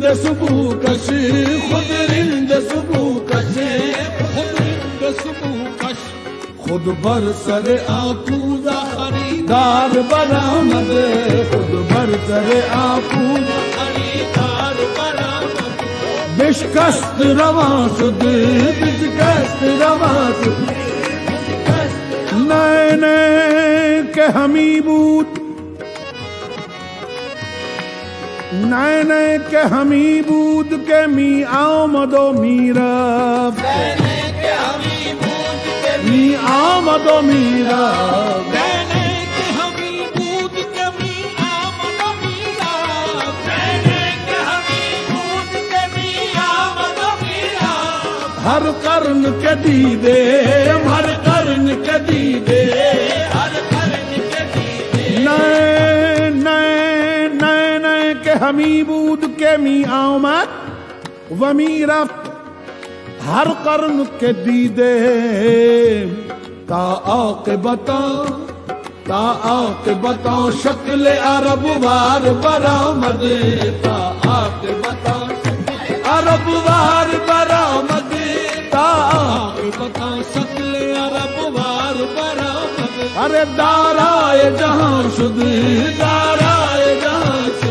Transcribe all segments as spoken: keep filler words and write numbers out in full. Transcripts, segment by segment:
सुबह कश खुद रिंद सुबह कश खुद रिंद सुबह कश खुद बर सर आपूजा खरीदार बरामद खुद बर सर आपूजा खरीदार बरामद बिशकस्त रवा सुद बिशकस्त रवा सुद नए नए के हमीबूद नए नए के हमीबूद के मी आमदो मीरा मी आमदो मीरा हर कर्न के दीदे हर कर्न के दीदे हर कर्न के दीदे नए नए नए नए के हमीबूद के मी आमद व मीरफ हर कर्न के दीदे ता आके बताओ ता आके बताओ शक्ल अरब वार बरामद ता आके बताओ अरब वार बरामद ता आके बताओ शक्ल अरब वार बरामद अरे दाराए जहां शुद दाराए जहां शुद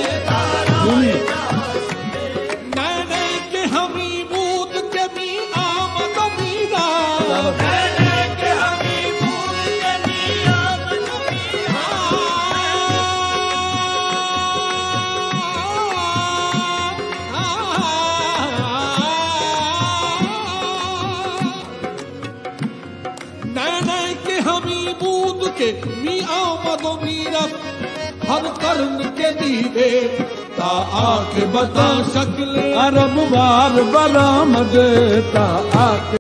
मी आमदो मीरफ हर कर्न के दीदे ता आके बता शक्ल अरब वार बरामद ता आके